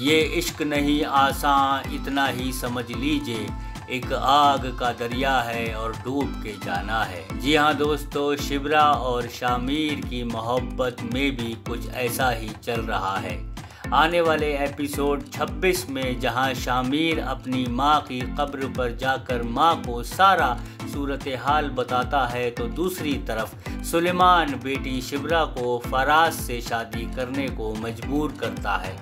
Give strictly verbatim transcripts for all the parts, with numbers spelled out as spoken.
ये इश्क नहीं आसान इतना ही समझ लीजिए, एक आग का दरिया है और डूब के जाना है। जी हाँ दोस्तों, शिबरा और शामिर की मोहब्बत में भी कुछ ऐसा ही चल रहा है। आने वाले एपिसोड छब्बीस में जहां शामिर अपनी मां की कब्र पर जाकर मां को सारा सूरत हाल बताता है, तो दूसरी तरफ सुलेमान बेटी शिबरा को फराज से शादी करने को मजबूर करता है।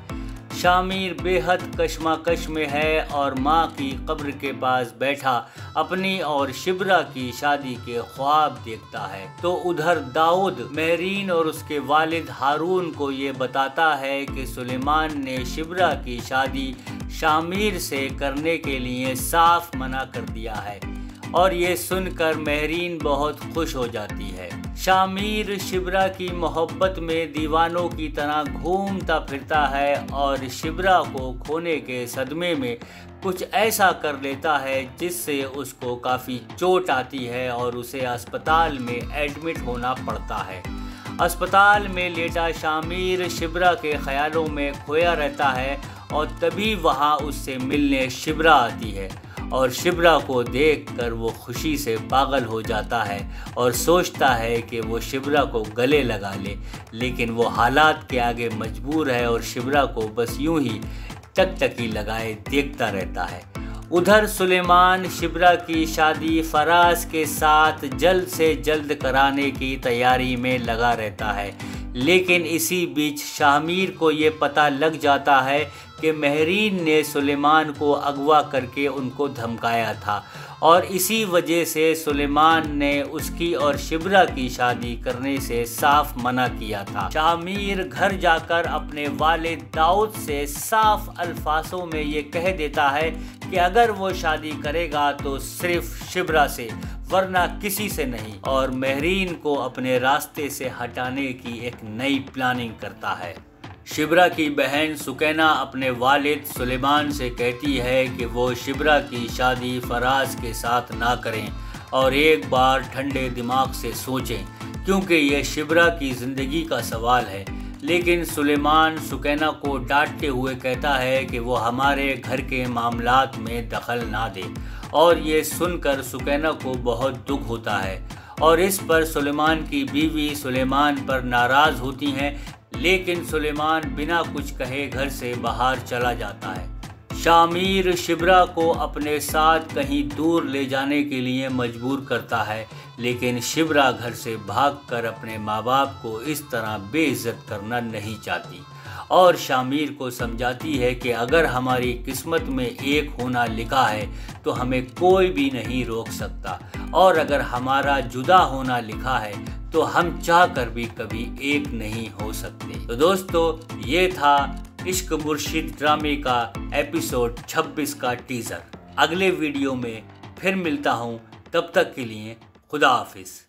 शामिर बेहद कश्मकश में है और मां की कब्र के पास बैठा अपनी और शिबरा की शादी के ख्वाब देखता है। तो उधर दाऊद महरीन और उसके वालिद हारून को ये बताता है कि सुलेमान ने शिबरा की शादी शामिर से करने के लिए साफ मना कर दिया है और ये सुनकर महरीन बहुत खुश हो जाती है। शामिर शिबरा की मोहब्बत में दीवानों की तरह घूमता फिरता है और शिबरा को खोने के सदमे में कुछ ऐसा कर लेता है जिससे उसको काफ़ी चोट आती है और उसे अस्पताल में एडमिट होना पड़ता है। अस्पताल में लेटा शामिर शिबरा के ख्यालों में खोया रहता है और तभी वहाँ उससे मिलने शिबरा आती है और शिबरा को देखकर वो खुशी से पागल हो जाता है और सोचता है कि वो शिबरा को गले लगा ले, लेकिन वो हालात के आगे मजबूर है और शिबरा को बस यूं ही टकटकी लगाए देखता रहता है। उधर सुलेमान शिबरा की शादी फराज के साथ जल्द से जल्द कराने की तैयारी में लगा रहता है, लेकिन इसी बीच शामिर को ये पता लग जाता है कि महरीन ने सुलेमान को अगवा करके उनको धमकाया था और इसी वजह से सुलेमान ने उसकी और शिबरा की शादी करने से साफ मना किया था। शामिर घर जाकर अपने वालिद दाऊद से साफ अल्फाजों में ये कह देता है कि अगर वो शादी करेगा तो सिर्फ शिबरा से, वरना किसी से नहीं, और महरीन को अपने रास्ते से हटाने की एक नई प्लानिंग करता है। शिबरा की बहन सुकैना अपने वालिद सुलेमान से कहती है कि वो शिबरा की शादी फराज के साथ ना करें और एक बार ठंडे दिमाग से सोचें, क्योंकि ये शिबरा की ज़िंदगी का सवाल है। लेकिन सुलेमान सुकैना को डांटते हुए कहता है कि वो हमारे घर के मामलात में दखल ना दे, और ये सुनकर सुकैना को बहुत दुख होता है और इस पर सुलेमान की बीवी सुलेमान पर नाराज़ होती हैं, लेकिन सुलेमान बिना कुछ कहे घर से बाहर चला जाता है। शामिर शिबरा को अपने साथ कहीं दूर ले जाने के लिए मजबूर करता है, लेकिन शिबरा घर से भागकर अपने माँ बाप को इस तरह बेइज्जत करना नहीं चाहती और शामिर को समझाती है कि अगर हमारी किस्मत में एक होना लिखा है तो हमें कोई भी नहीं रोक सकता, और अगर हमारा जुदा होना लिखा है तो हम चाहकर भी कभी एक नहीं हो सकते। तो दोस्तों, ये था इश्क मुर्शिद ड्रामे का एपिसोड छब्बीस का टीज़र। अगले वीडियो में फिर मिलता हूँ, तब तक के लिए खुदा हाफिज़।